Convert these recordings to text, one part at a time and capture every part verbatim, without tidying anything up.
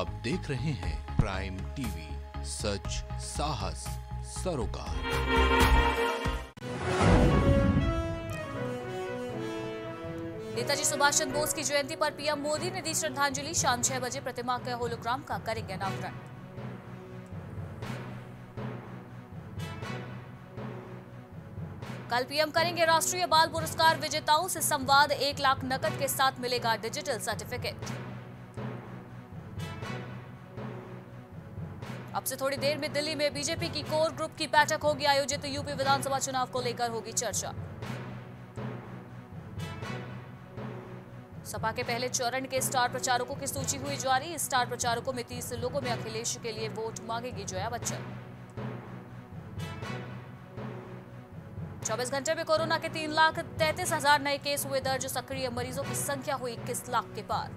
आप देख रहे हैं प्राइम टीवी, सच साहस सरोकार। नेताजी सुभाष चंद्र बोस की जयंती पर पीएम मोदी ने दी श्रद्धांजलि। शाम छह बजे प्रतिमा के होलोग्राम का करेंगे अनावरण। कल पीएम करेंगे राष्ट्रीय बाल पुरस्कार विजेताओं से संवाद। एक लाख नकद के साथ मिलेगा डिजिटल सर्टिफिकेट। अब से थोड़ी देर में दिल्ली में बीजेपी की कोर ग्रुप की बैठक होगी आयोजित। यूपी विधानसभा चुनाव को लेकर होगी चर्चा। सपा के पहले चरण के स्टार प्रचारकों की सूची हुई जारी। स्टार प्रचारकों में तीस लोगों में अखिलेश के लिए वोट मांगेगी जया बच्चन। चौबीस घंटे में कोरोना के तीन लाख तैंतीस हजार नए केस हुए दर्ज। सक्रिय मरीजों की संख्या हुई इक्कीस लाख के पार।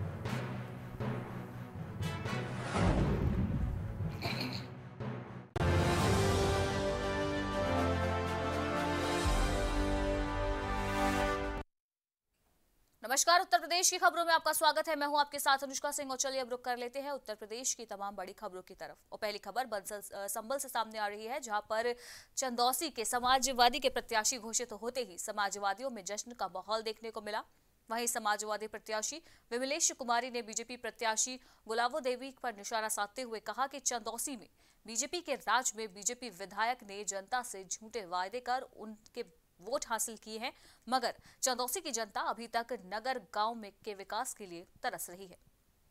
नमस्कार, उत्तर प्रदेश की खबरों में आपका स्वागत है। मैं हूं आपके साथ अनुष्का सिंह और चलिए अब रुक कर लेते हैं उत्तर प्रदेश की तमाम बड़ी खबरों की तरफ। और पहली खबर बंसल संभल से सामने आ रही है, जहां पर चंदौसी के समाजवादी के प्रत्याशी घोषित होते ही समाजवादियों में जश्न का माहौल देखने को मिला। वहीं समाजवादी प्रत्याशी विमलेश कुमारी ने बीजेपी प्रत्याशी गुलाबो देवी पर निशाना साधते हुए कहा कि चंदौसी में बीजेपी के राज में बीजेपी विधायक ने जनता से झूठे वायदे कर उनके वोट हासिल किए हैं, मगर चंदौसी की जनता अभी तक नगर गांव में के विकास के लिए तरस रही है।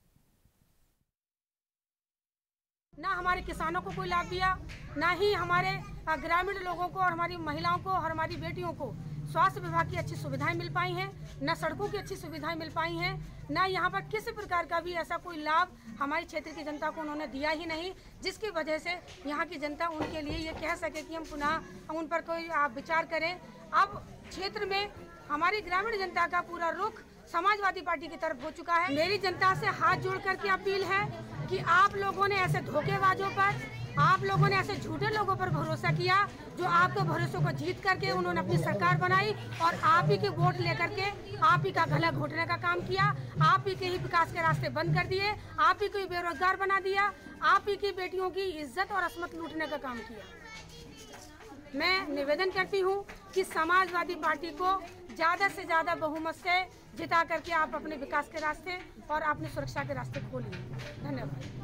ना हमारे किसानों को कोई लाभ दिया, ना ही हमारे ग्रामीण लोगों को और हमारी महिलाओं को और हमारी बेटियों को स्वास्थ्य विभाग की अच्छी सुविधाएं मिल पाई हैं, न सड़कों की अच्छी सुविधाएं मिल पाई हैं, न यहाँ पर किसी प्रकार का भी ऐसा कोई लाभ हमारी क्षेत्र की जनता को उन्होंने दिया ही नहीं, जिसकी वजह से यहाँ की जनता उनके लिए ये कह सके कि हम पुनः उन पर कोई आप विचार करें। अब क्षेत्र में हमारी ग्रामीण जनता का पूरा रुख समाजवादी पार्टी की तरफ हो चुका है। मेरी जनता से हाथ जोड़ करके अपील है कि आप लोगों ने ऐसे धोखेबाजों पर, आप लोगों ने ऐसे झूठे लोगों पर भरोसा किया, जो आपके भरोसे को जीत करके उन्होंने अपनी सरकार बनाई और आप ही के वोट लेकर के आप ही का गला घोटने का काम किया, आप ही के ही विकास के रास्ते बंद कर दिए, आप ही को ही बेरोजगार बना दिया, आप ही की बेटियों की इज्जत और असमत लूटने का काम किया। मैं निवेदन करती हूँ कि समाजवादी पार्टी को ज्यादा से ज्यादा बहुमत से जिता करके आप अपने विकास के रास्ते और अपनी सुरक्षा के रास्ते खोलिए। धन्यवाद।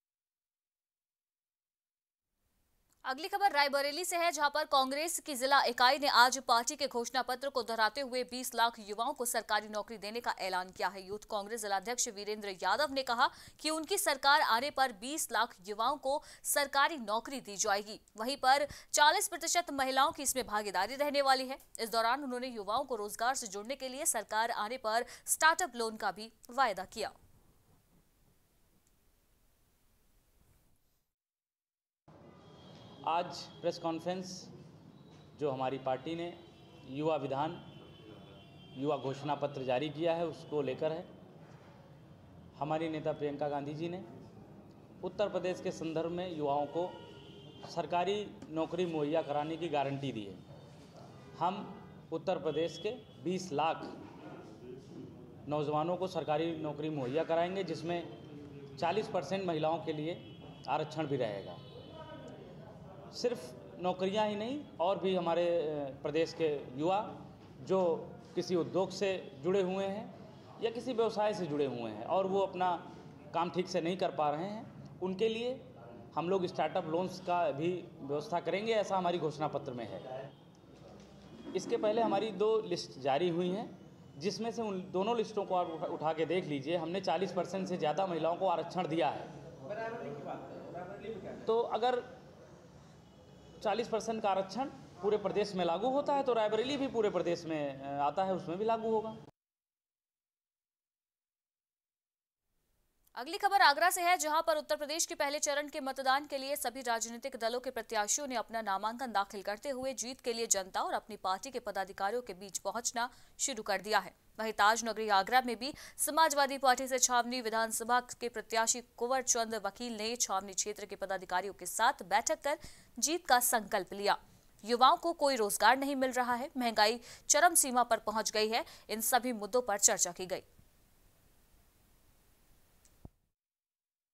अगली खबर रायबरेली से है, जहां पर कांग्रेस की जिला इकाई ने आज पार्टी के घोषणा पत्र को दोहराते हुए बीस लाख युवाओं को सरकारी नौकरी देने का ऐलान किया है। यूथ कांग्रेस जिलाध्यक्ष वीरेंद्र यादव ने कहा कि उनकी सरकार आने पर बीस लाख युवाओं को सरकारी नौकरी दी जाएगी। वहीं पर चालीस प्रतिशत महिलाओं की इसमें भागीदारी रहने वाली है। इस दौरान उन्होंने युवाओं को रोजगार से जुड़ने के लिए सरकार आने पर स्टार्टअप लोन का भी वायदा किया। आज प्रेस कॉन्फ्रेंस जो हमारी पार्टी ने युवा विधान युवा घोषणा पत्र जारी किया है उसको लेकर है। हमारी नेता प्रियंका गांधी जी ने उत्तर प्रदेश के संदर्भ में युवाओं को सरकारी नौकरी मुहैया कराने की गारंटी दी है। हम उत्तर प्रदेश के बीस लाख नौजवानों को सरकारी नौकरी मुहैया कराएंगे, जिसमें चालीस परसेंट महिलाओं के लिए आरक्षण भी रहेगा। सिर्फ नौकरियां ही नहीं, और भी हमारे प्रदेश के युवा जो किसी उद्योग से जुड़े हुए हैं या किसी व्यवसाय से जुड़े हुए हैं और वो अपना काम ठीक से नहीं कर पा रहे हैं, उनके लिए हम लोग स्टार्टअप लोन्स का भी व्यवस्था करेंगे, ऐसा हमारी घोषणा पत्र में है। इसके पहले हमारी दो लिस्ट जारी हुई हैं, जिसमें से उन दोनों लिस्टों को आप उठा के देख लीजिए। हमने चालीस परसेंट से ज़्यादा महिलाओं को आरक्षण दिया है। तो अगर चालीस परसेंट का आरक्षण पूरे प्रदेश में लागू होता है तो रायबरेली भी पूरे प्रदेश में आता है, उसमें भी लागू होगा। अगली खबर आगरा से है, जहां पर उत्तर प्रदेश के पहले चरण के मतदान के लिए सभी राजनीतिक दलों के प्रत्याशियों ने अपना नामांकन दाखिल करते हुए जीत के लिए जनता और अपनी पार्टी के पदाधिकारियों के बीच पहुंचना शुरू कर दिया है। वहीं ताजनगरी आगरा में भी समाजवादी पार्टी से छावनी विधानसभा के प्रत्याशी कुंवर चंद वकील ने छावनी क्षेत्र के पदाधिकारियों के साथ बैठक कर जीत का संकल्प लिया। युवाओं को कोई रोजगार नहीं मिल रहा है, महंगाई चरम सीमा पर पहुंच गई है, इन सभी मुद्दों पर चर्चा की गई।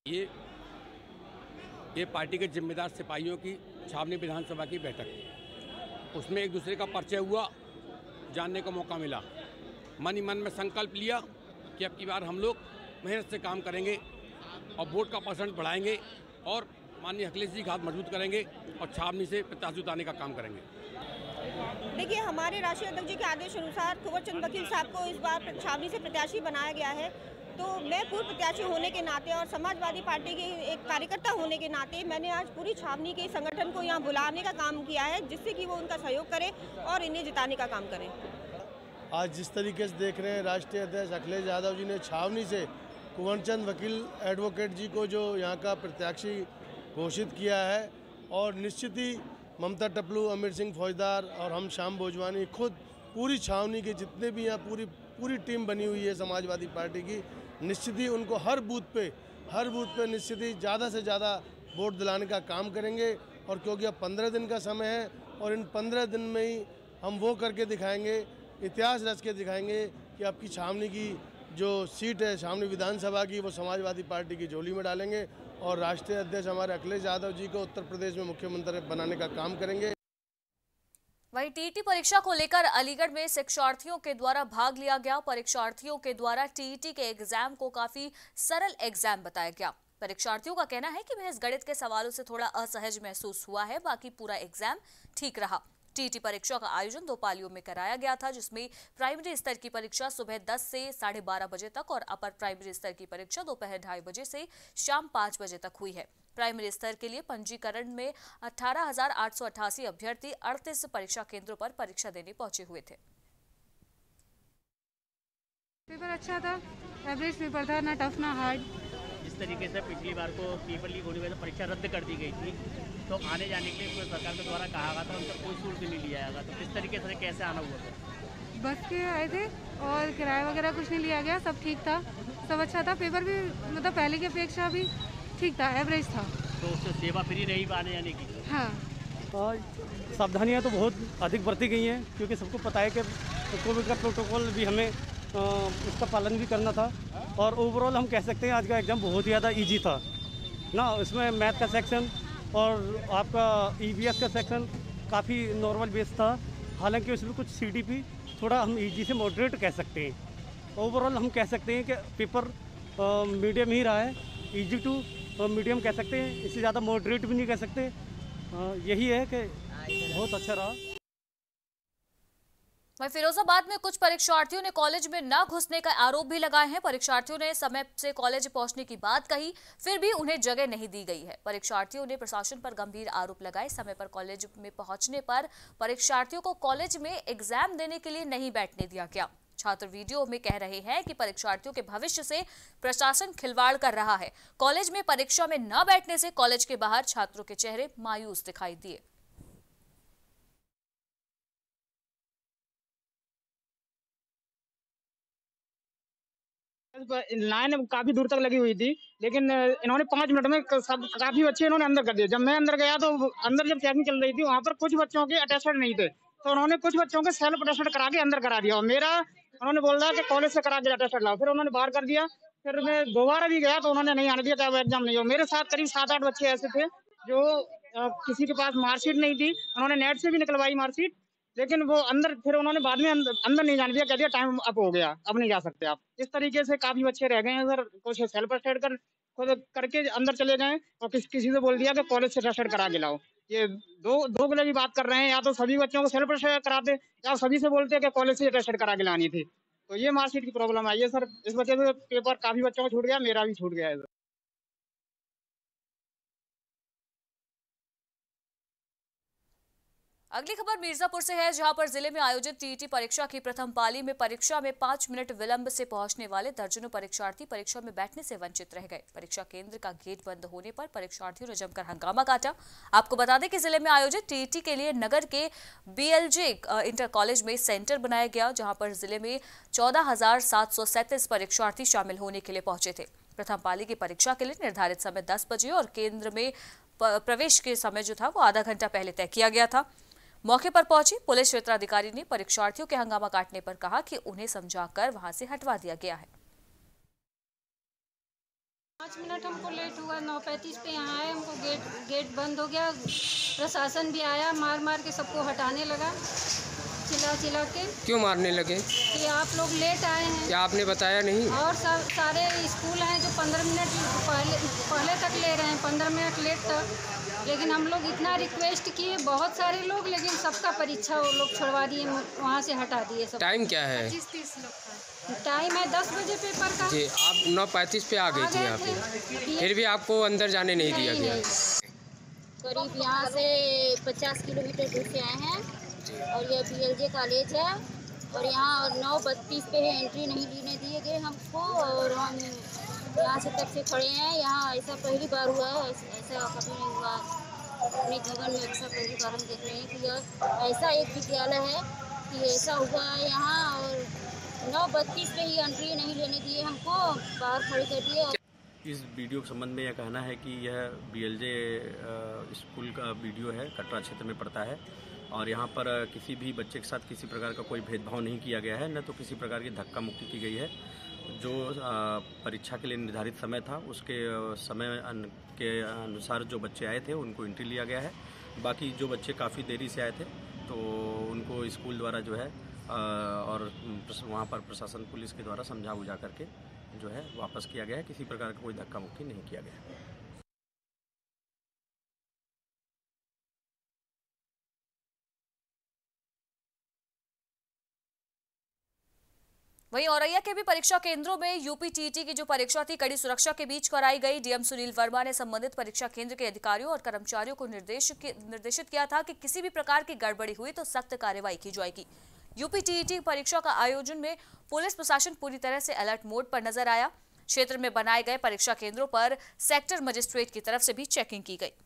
ये ये पार्टी के जिम्मेदार सिपाहियों की छावनी विधानसभा की बैठक, उसमें एक दूसरे का परिचय हुआ, जानने का मौका मिला। मन ही मन में संकल्प लिया कि अब की बार हम लोग मेहनत से काम करेंगे और वोट का परसेंट बढ़ाएंगे और माननीय अखिलेश जी का हाथ मजबूत करेंगे और छावनी से प्रत्याशी उतारने का काम करेंगे। देखिए, हमारे राष्ट्रीय अध्यक्ष जी के आदेश अनुसार कुंवर चंद वकील साहब को इस बार छावनी से प्रत्याशी बनाया गया है। तो मैं पूर्व प्रत्याशी होने के नाते और समाजवादी पार्टी के एक कार्यकर्ता होने के नाते मैंने आज पूरी छावनी के संगठन को यहाँ बुलाने का काम किया है, जिससे कि वो उनका सहयोग करें और इन्हें जिताने का काम करें। आज जिस तरीके से देख रहे हैं, राष्ट्रीय अध्यक्ष अखिलेश यादव जी ने छावनी से कुंवर चंद वकील एडवोकेट जी को जो यहाँ का प्रत्याशी घोषित किया है, और निश्चित ही ममता टपलू, अमीर सिंह फौजदार और हम श्याम भोजवानी खुद पूरी छावनी के जितने भी यहाँ पूरी पूरी टीम बनी हुई है समाजवादी पार्टी की, निश्चित ही उनको हर बूथ पे हर बूथ पे निश्चित ही ज़्यादा से ज़्यादा वोट दिलाने का काम करेंगे। और क्योंकि अब पंद्रह दिन का समय है और इन पंद्रह दिन में ही हम वो करके दिखाएंगे, इतिहास रच के दिखाएंगे कि आपकी छावनी की जो सीट है छावनी विधानसभा की, वो समाजवादी पार्टी की झोली में डालेंगे और राष्ट्रीय अध्यक्ष हमारे अखिलेश यादव जी को उत्तर प्रदेश में मुख्यमंत्री बनाने का काम करेंगे। वहीं टीईटी परीक्षा को लेकर अलीगढ़ में शिक्षार्थियों के द्वारा भाग लिया गया। परीक्षार्थियों के द्वारा टीईटी के एग्जाम को काफी सरल एग्जाम बताया गया। परीक्षार्थियों का कहना है कि महज गणित के सवालों से थोड़ा असहज महसूस हुआ है, बाकी पूरा एग्जाम ठीक रहा। टीईटी परीक्षा का आयोजन दो पालियों में कराया गया था, जिसमें प्राइमरी स्तर की परीक्षा सुबह दस से साढ़े बारह बजे तक और अपर प्राइमरी स्तर की परीक्षा दोपहर ढाई बजे से शाम पाँच बजे तक हुई है। प्राइमरी स्तर के लिए पंजीकरण में अठारह हजार आठ सौ अट्ठासी अभ्यर्थी अड़तीस परीक्षा केंद्रों पर परीक्षा देने पहुंचे हुए थे। पेपर अच्छा था, एवरेज पेपर था, ना टफ ना हार्ड। जिस तरीके से पिछली बार को पेपर लीक होने की वजह से परीक्षा रद्द कर दी गई थी, तो आने जाने के लिए सरकार के द्वारा कहा गया था उनका कोई शुल्क नहीं लिया जाएगा, तो किस तरीके से कैसे आना हुआ था? बस के आए थे और किराया वगैरह कुछ नहीं लिया गया, सब ठीक था, सब अच्छा था। पेपर भी मतलब पहले की अपेक्षा भी ठीक था, एवरेज था। तो उससे सेवा फ्री रही आने जाने की? हाँ, और सावधानियाँ तो बहुत अधिक बरती गई हैं, क्योंकि सबको पता है कि कोविड का प्रोटोकॉल भी हमें उसका पालन भी करना था। और ओवरऑल हम कह सकते हैं आज का एग्ज़ाम बहुत ही ज़्यादा इजी था ना। इसमें मैथ का सेक्शन और आपका ईवीएस का सेक्शन काफ़ी नॉर्मल बेस था, हालांकि उसमें कुछ सीडीपी थोड़ा हम इजी से मॉडरेट कह सकते हैं। ओवरऑल हम कह सकते हैं कि पेपर मीडियम ही रहा है, इजी टू मीडियम कह सकते हैं, इससे ज़्यादा मॉडरेट भी नहीं कह सकते। आ, यही है कि बहुत अच्छा रहा। वहीं फिरोजाबाद में कुछ परीक्षार्थियों ने कॉलेज में न घुसने का आरोप भी लगाए हैं। परीक्षार्थियों ने समय से कॉलेज पहुंचने की बात कही, फिर भी उन्हें जगह नहीं दी गई है। परीक्षार्थियों ने प्रशासन पर गंभीर आरोप लगाए। समय पर कॉलेज में पहुंचने पर परीक्षार्थियों को कॉलेज में एग्जाम देने के लिए नहीं बैठने दिया गया। छात्र वीडियो में कह रहे हैं कि परीक्षार्थियों के भविष्य से प्रशासन खिलवाड़ कर रहा है। कॉलेज में परीक्षा में न बैठने से कॉलेज के बाहर छात्रों के चेहरे मायूस दिखाई दिए। लाइन काफी दूर तक लगी हुई थी, लेकिन इन्होंने पाँच मिनट में सब काफी बच्चे इन्होंने अंदर कर दिए। जब मैं अंदर गया तो अंदर जब चेकिंग चल रही थी, वहाँ पर कुछ बच्चों के अटेस्टेड नहीं थे, तो उन्होंने कुछ बच्चों के सेल्फ अटेस्टेड करा के अंदर करा दिया। और मेरा उन्होंने बोल रहा कि कॉलेज से करा के अटेस्टेड लाओ, फिर उन्होंने बाहर कर दिया। फिर मैं दोबारा भी गया तो उन्होंने नहीं आने दिया, क्या एग्जाम नहीं हो। मेरे साथ करीब सात आठ बच्चे ऐसे थे जो आ, किसी के पास मार्कशीट नहीं थी, उन्होंने नेट से भी निकलवाई मार्कशीट, लेकिन वो अंदर फिर उन्होंने बाद में अंदर, अंदर नहीं जाने दिया, कह दिया टाइम अप हो गया, अब नहीं जा सकते आप। इस तरीके से काफी बच्चे रह गए हैं सर, कुछ सेल्फ अटेस्टेड कर खुद करके अंदर चले गए और किस किसी से बोल दिया कि कॉलेज से अटेस्टेड करा के लाओ। ये दो दो गले की बात कर रहे हैं, या तो सभी बच्चों को सेल्फ अटेस्टेड कराते या सभी से बोलते कि कॉलेज से अटेस्टेड करा के लानी थी। तो ये मार्कशीट की प्रॉब्लम आई है सर, इस वजह से पेपर काफी बच्चों को छूट गया, मेरा भी छूट गया है सर। अगली खबर मिर्जापुर से है, जहां पर जिले में आयोजित टीईटी परीक्षा की प्रथम पाली में परीक्षा में पांच मिनट विलंब से पहुंचने वाले दर्जनों परीक्षार्थी परीक्षा में बैठने से वंचित रह गए। परीक्षा केंद्र का गेट बंद होने पर परीक्षार्थियों ने जमकर हंगामा काटा। आपको बता दें कि जिले में आयोजित टीईटी के लिए नगर के बीएलजे इंटर कॉलेज में सेंटर बनाया गया, जहां पर जिले में चौदह हजार सात सौ सैंतीस परीक्षार्थी शामिल होने के लिए पहुंचे थे। प्रथम पाली की परीक्षा के लिए निर्धारित समय दस बजे और केंद्र में प्रवेश के समय जो था वो आधा घंटा पहले तय किया गया था। मौके पर पहुंची पुलिस क्षेत्राधिकारी ने परीक्षार्थियों के हंगामा काटने पर कहा कि उन्हें समझाकर वहां से हटवा दिया गया है। पाँच मिनट हमको लेट हुआ, नौ पैंतीस पे यहाँ आए, हमको गेट गेट बंद हो गया। प्रशासन भी आया, मार मार के सबको हटाने लगा, चिल्ला चिल्ला के। क्यों मारने लगे? कि आप लोग लेट आए हैं। क्या आपने बताया नहीं? और सब सारे स्कूल हैं जो पंद्रह मिनट पहले पहले तक ले रहे हैं, पंद्रह मिनट लेट तक। लेकिन हम लोग इतना रिक्वेस्ट किए, बहुत सारे लोग, लेकिन सबका परीक्षा वो लोग छुड़वा दिए, वहाँ से हटा दिए सब। टाइम क्या है? पच्चीस तीस लोग का टाइम है, दस बजे पेपर का। जी, आप नौ पैंतीस पे आ गई थी यहाँ पे, फिर भी आपको अंदर जाने नहीं दिया गया? करीब यहाँ से पचास किलोमीटर दूर से आए हैं और ये बीएलजे कॉलेज है और यहाँ नौ बत्तीस पे है, एंट्री नहीं लेने दिए गए हमको और हम यहाँ से तब से खड़े हैं। यहाँ ऐसा पहली बार हुआ है, ऐसा कभी नहीं हुआ अपने जीवन में, ऐसा पहली बार हम देख रहे हैं कि यह ऐसा एक विद्यालय है कि ऐसा हुआ है यहाँ। और नौ बत्तीस पे ही एंट्री नहीं लेने दिए हमको, बाहर खड़े कर दिए। इस वीडियो के संबंध में यह कहना है कि यह बीएलजे स्कूल का वीडियो है, कटरा क्षेत्र में पड़ता है और यहाँ पर किसी भी बच्चे के साथ किसी प्रकार का कोई भेदभाव नहीं किया गया है, न तो किसी प्रकार की धक्का मुक्की की गई है। जो परीक्षा के लिए निर्धारित समय था उसके समय के अनुसार जो बच्चे आए थे उनको एंट्री लिया गया है। बाकी जो बच्चे काफ़ी देरी से आए थे तो उनको स्कूल द्वारा जो है और वहाँ पर प्रशासन पुलिस के द्वारा समझा बुझा करके जो है वापस किया गया है। किसी प्रकार का कोई धक्का मुक्की नहीं किया गया। वहीं औरैया के भी परीक्षा केंद्रों में यूपी टीईटी की जो परीक्षा थी कड़ी सुरक्षा के बीच कराई गई। डीएम सुनील वर्मा ने संबंधित परीक्षा केंद्र के अधिकारियों और कर्मचारियों को निर्देश निर्देशित किया था कि किसी भी प्रकार की गड़बड़ी हुई तो सख्त कार्रवाई की जाएगी। यूपी टीईटी परीक्षा का आयोजन में पुलिस प्रशासन पूरी तरह से अलर्ट मोड पर नजर आया। क्षेत्र में बनाए गए परीक्षा केंद्रों पर सेक्टर मजिस्ट्रेट की तरफ से भी चेकिंग की गई।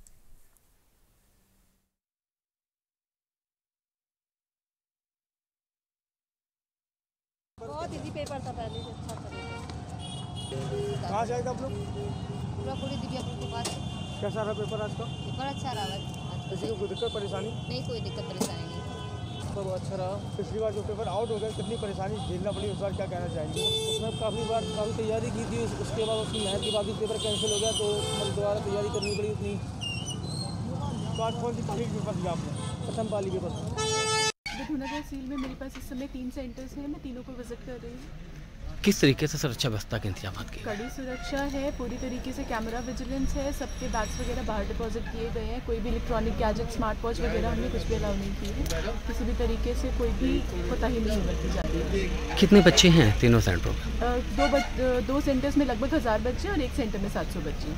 बहुत इजी पेपर था, पहले से अच्छा था। कहाँ से आए थे आप लोग? पूरा पूरी दिव्यापुर के पास। कैसा रहा पेपर आज का? पेपर अच्छा रहा आज। किसी को कोई दिक्कत परेशानी? नहीं, कोई दिक्कत परेशानी नहीं। सब अच्छा रहा। पिछली बार जो पेपर आउट हो गया कितनी परेशानी झेलना पड़ी, उस बार क्या कहना चाहेंगे? उसमें काफ़ी बार काफ़ी तैयारी की थी, उसके बाद उसकी मेहनत के बाद भी पेपर कैंसिल हो गया तो मतलब दोबारा तैयारी करनी पड़ी उतनी। तो आज कौन सी तारीख पेपर दिया आपने? प्रथम पाली पेपर। विधुनगर सील में मेरे पास इस समय तीन सेंटर्स हैं, मैं तीनों को विजिट कर रही हूँ। किस तरीके से सुरक्षा व्यवस्था के इंतजाम किए? कड़ी सुरक्षा है, पूरी तरीके से कैमरा विजिलेंस है, सबके बैग्स वगैरह बाहर डिपॉजिट किए गए हैं। कोई भी इलेक्ट्रॉनिक गैजेट, स्मार्ट वॉच वगैरह हमने कुछ भी अलाउ नहीं की है। किसी भी तरीके से कोई भी कोताही नहीं बरती जा रही है। कितने बच्चे हैं तीनों सेंटरों में? दो बच, दो सेंटर्स में लगभग हज़ार बच्चे और एक सेंटर में सात सौ बच्चे।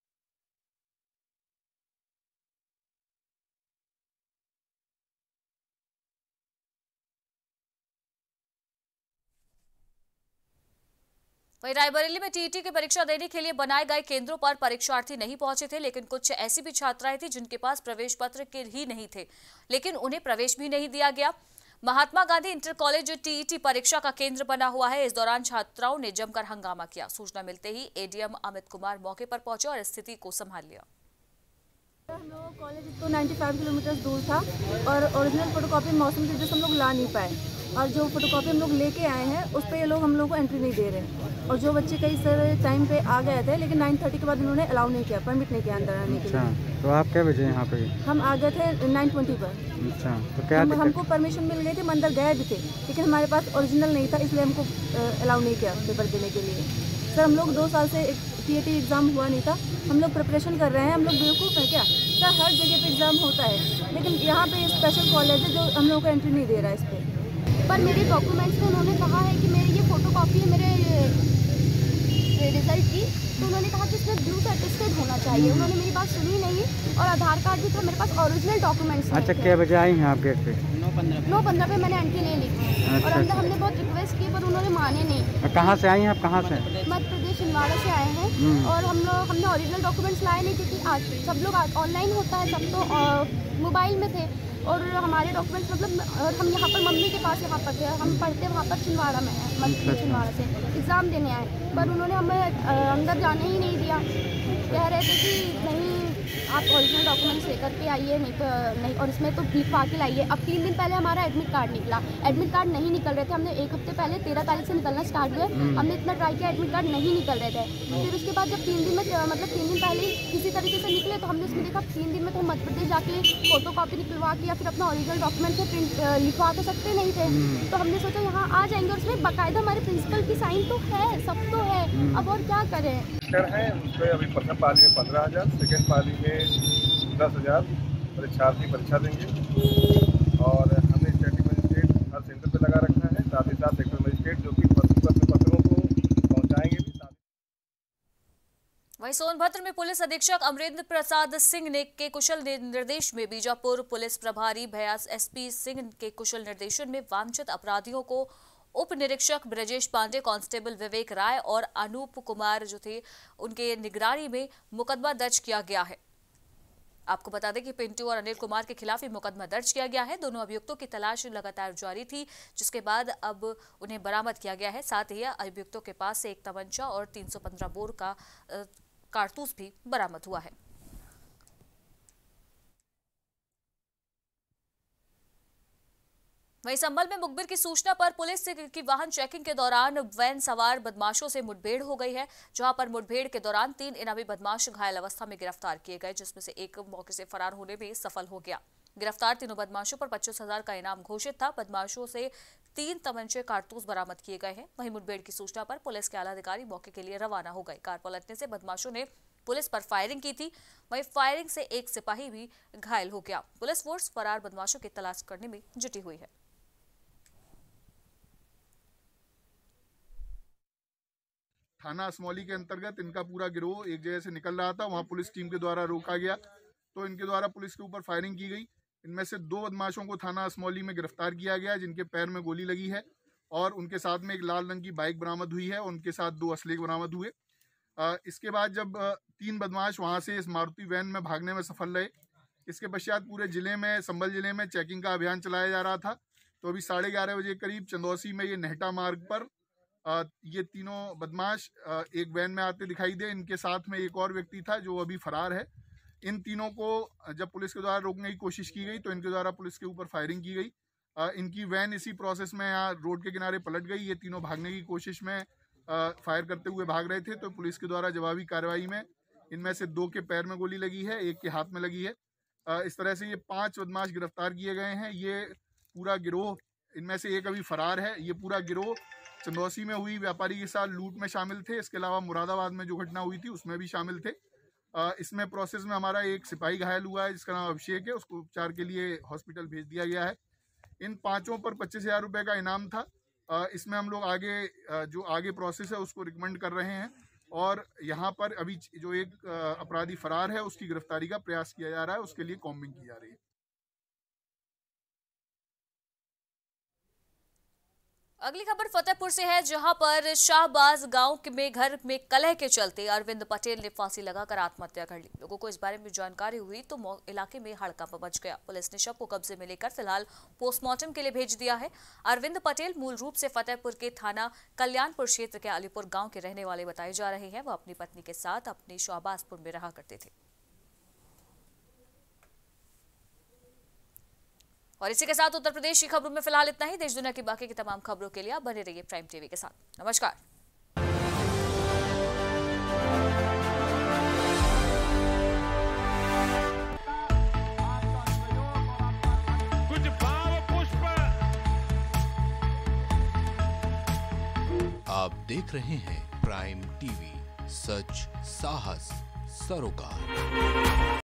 वहीं रायबरेली में टीईटी की परीक्षा देने के लिए बनाए गए केंद्रों पर परीक्षार्थी नहीं पहुंचे थे, लेकिन कुछ ऐसी भी छात्राएं थी जिनके पास प्रवेश पत्र के ही नहीं थे, लेकिन उन्हें प्रवेश भी नहीं दिया गया। Mahatma Gandhi inter college TET परीक्षा का केंद्र बना हुआ है। इस दौरान छात्राओं ने जमकर हंगामा किया। सूचना मिलते ही एडीएम अमित कुमार मौके पर पहुंचे और स्थिति को संभाल लिया। हम लोग कॉलेज तो पचानवे किलोमीटर दूर था और ओरिजिनल फोटोकॉपी मौसम की वजह से हम लोग ला नहीं पाए और जो फोटोकॉपी हम लोग लेके आए हैं उस पर ये लोग हम लोग को एंट्री नहीं दे रहे हैं। और जो बच्चे कई सर टाइम पे आ गए थे लेकिन नाइन थर्टी के बाद उन्होंने अलाउ नहीं किया, परमिट नहीं किया अंदर आने के लिए। अच्छा, तो आप क्या बजे यहाँ पे? हम आ गए थे नाइन ट्वेंटी पर। अच्छा, तो क्या हम, हमको परमिशन मिल गई थी, हम अंदर गए भी थे, लेकिन हमारे पास ओरिजिनल नहीं था, इसलिए हमको अलाउ नहीं किया पेपर देने के लिए। सर हम लोग दो साल से टीईटी एग्ज़ाम हुआ नहीं था, हम लोग प्रिपरेशन कर रहे हैं। हम लोग बेवकूफ़ हैं क्या? सर हर जगह पे एग्ज़ाम होता है, लेकिन यहाँ पे स्पेशल कॉलेज है जो हम लोग को एंट्री नहीं दे रहा है इस पर। पर मेरे डॉक्यूमेंट्स में उन्होंने कहा है कि मेरी ये फोटोकॉपी है मेरे रिजल्ट की, तो उन्होंने कहा कि इसमें ब्लू सर्टिफिकेट होना चाहिए। उन्होंने मेरी बात सुनी नहीं और आधार कार्ड भी था, मेरे पास ओरिजिनल डॉक्यूमेंट्स। अच्छा, क्या बजे आई हैं आप गेट पे? नौ पंद्रह नौ पंद्रह पे मैंने एंट्री नहीं ली थी। अच्छा, और अंदर हमने बहुत रिक्वेस्ट की पर उन्होंने माने नहीं। कहाँ से आई हैं आप? कहाँ से? मध्य प्रदेश छिंदवाड़ा से आए हैं और हम लोग हमने ओरिजिनल डॉक्यूमेंट्स लाए नहीं क्योंकि आज सब लोग ऑनलाइन होता है, सब तो मोबाइल में थे और हमारे डॉक्यूमेंट्स मतलब और हम यहाँ पर मम्मी के पास यहाँ पर थे, हम पढ़ते वहाँ पर छिंदवाड़ा में हैं, मध्य प्रदेश छिंदवाड़ा से एग्ज़ाम देने आए, पर उन्होंने हमें अंदर जाने ही नहीं दिया। कह रहे थे कि नहीं आप ओरिजिनल डॉक्यूमेंट्स लेकर के आइए, नहीं तो नहीं, और इसमें तो लिखवा के लाइए। अब तीन दिन पहले हमारा एडमिट कार्ड निकला, एडमिट कार्ड नहीं निकल रहे थे। हमने एक हफ्ते पहले तेरह तारीख से निकलना स्टार्ट हुए, हमने इतना ट्राई किया, एडमिट कार्ड नहीं निकल रहे थे। फिर उसके बाद जब तीन दिन में मतलब तीन दिन पहले किसी तरीके से निकले तो हमने उसमें देखा तीन दिन में तो मध्य प्रदेश जाके फोटो कॉपी निकलवा के या फिर अपना ओरिजिनल डॉक्यूमेंट से प्रिंट लिखवा तो सकते नहीं थे। तो हमने सोचा यहाँ आ जाएंगे और उसमें बाकायदा हमारे प्रिंसिपल की साइन तो है, सब तो है, अब और क्या करें। है उसमें अभी प्रथम पाली में पंद्रह हज़ार, सेकेंड पाली में दस हज़ार परीक्षार्थी परीक्षा देंगे और हमने स्टैटिक मजिस्ट्रेट हर सेंटर पे लगा रखा है, साथ ही साथ सेक्टर मजिस्ट्रेट जो कि पत्र पत्रों को पहुँचाएंगे भी। वहीं सोनभद्र में पुलिस अधीक्षक अमरेंद्र प्रसाद सिंह ने के कुशल निर्देश में बीजापुर पुलिस प्रभारी भयास एसपी सिंह के कुशल निर्देशन में वांछित अपराधियों को उप निरीक्षक ब्रजेश पांडे, कांस्टेबल विवेक राय और अनूप कुमार जो थे उनके निगरानी में मुकदमा दर्ज किया गया है। आपको बता दें कि पिंटू और अनिल कुमार के खिलाफ ही मुकदमा दर्ज किया गया है। दोनों अभियुक्तों की तलाश लगातार जारी थी, जिसके बाद अब उन्हें बरामद किया गया है। साथ ही अभियुक्तों के पास से एक तमंचा और तीन सौ पंद्रह बोर का कारतूस भी बरामद हुआ है। वहीं संभल में मुखबिर की सूचना पर पुलिस की वाहन चेकिंग के दौरान वैन सवार बदमाशों से मुठभेड़ हो गई है, जहां पर मुठभेड़ के दौरान तीन इनामी बदमाश घायल अवस्था में गिरफ्तार किए गए, जिसमें से एक मौके से फरार होने में सफल हो गया। गिरफ्तार तीनों बदमाशों पर पच्चीस हजार का इनाम घोषित था। बदमाशों से तीन तमंचे कारतूस बरामद किए गए हैं। वहीं मुठभेड़ की सूचना पर पुलिस के आला अधिकारी मौके के लिए रवाना हो गए। कार पलटने से बदमाशों ने पुलिस पर फायरिंग की थी। वहीं फायरिंग से एक सिपाही भी घायल हो गया। पुलिस फोर्स फरार बदमाशों की तलाश करने में जुटी हुई है। थाना असमौली के अंतर्गत इनका पूरा गिरोह एक जगह से निकल रहा था, वहां पुलिस टीम के द्वारा रोका गया तो इनके द्वारा पुलिस के ऊपर फायरिंग की गई। इनमें से दो बदमाशों को थाना असमौली में गिरफ्तार किया गया, जिनके पैर में गोली लगी है और उनके साथ में एक लाल रंग की बाइक बरामद हुई है। उनके साथ दो असले बरामद हुए। आ, इसके बाद जब आ, तीन बदमाश वहां से इस मारुति वैन में भागने में सफल रहे, इसके पश्चात पूरे जिले में संभल जिले में चेकिंग का अभियान चलाया जा रहा था। तो अभी साढ़े ग्यारह बजे करीब चंदौसी में ये नेहटा मार्ग पर आ, ये तीनों बदमाश आ, एक वैन में आते दिखाई दे। इनके साथ में एक और व्यक्ति था जो अभी फरार है। इन तीनों को जब पुलिस के द्वारा रोकने की कोशिश की गई तो इनके द्वारा पुलिस के ऊपर फायरिंग की गई। आ, इनकी वैन इसी प्रोसेस में यहाँ रोड के किनारे पलट गई। ये तीनों भागने की कोशिश में आ, फायर करते हुए भाग रहे थे, तो पुलिस के द्वारा जवाबी कार्रवाई में इनमें से दो के पैर में गोली लगी है, एक के हाथ में लगी है। आ, इस तरह से ये पांच बदमाश गिरफ्तार किए गए हैं। ये पूरा गिरोह, इनमें से एक अभी फरार है। ये पूरा गिरोह चंदौसी में हुई व्यापारी के साथ लूट में शामिल थे। इसके अलावा मुरादाबाद में जो घटना हुई थी उसमें भी शामिल थे। आ, इसमें प्रोसेस में हमारा एक सिपाही घायल हुआ है जिसका नाम अभिषेक है, उसको उपचार के लिए हॉस्पिटल भेज दिया गया है। इन पांचों पर पच्चीस हजार रुपये का इनाम था। आ, इसमें हम लोग आगे आ, जो आगे प्रोसेस है उसको रिकमेंड कर रहे हैं और यहाँ पर अभी जो एक अपराधी फरार है उसकी गिरफ्तारी का प्रयास किया जा रहा है, उसके लिए कॉम्बिंग की जा रही है। अगली खबर फतेहपुर से है, जहां पर शाहबाज गांव में घर में कलह के चलते अरविंद पटेल ने फांसी लगाकर आत्महत्या कर ली। लोगों को इस बारे में जानकारी हुई तो इलाके में हड़कंप मच गया। पुलिस ने शव को कब्जे में लेकर फिलहाल पोस्टमार्टम के लिए भेज दिया है। अरविंद पटेल मूल रूप से फतेहपुर के थाना कल्याणपुर क्षेत्र के अलीपुर गाँव के रहने वाले बताए जा रहे हैं। वह अपनी पत्नी के साथ अपने शाहबाजपुर में रहा करते थे। और इसी के साथ उत्तर प्रदेश की खबरों में फिलहाल इतना ही। देश दुनिया की बाकी की तमाम खबरों के लिए आप बने रहिए प्राइम टीवी के साथ। नमस्कार। कुछ भाव पुष्प। आप देख रहे हैं प्राइम टीवी, सच साहस सरोकार।